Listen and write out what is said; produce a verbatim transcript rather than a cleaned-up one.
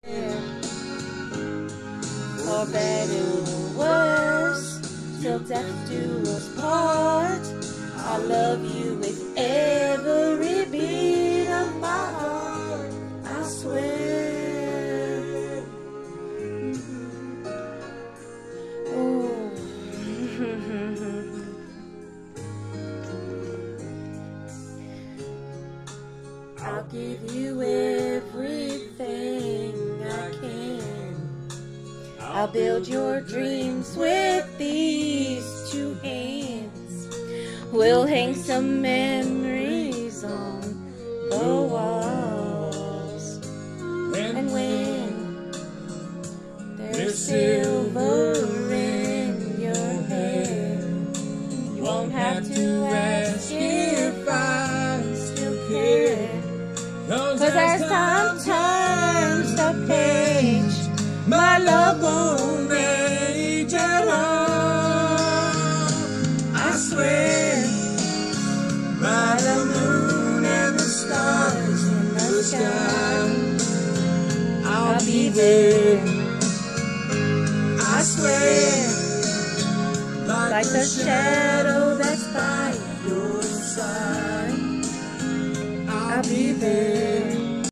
For better or worse, till death do us part. I love you with every beat of my heart, I swear. Oh. I'll give you everything I can. I'll build your dreams with these two hands. We'll hang some memories on the walls. And when there's silver in your hair, you won't have to ask if I still care. 'Cause as time turns the page, my love won't age at all. I swear, by the moon and the stars in the sky, I'll be there. I swear, like the shadow that's by your side, I'll be there.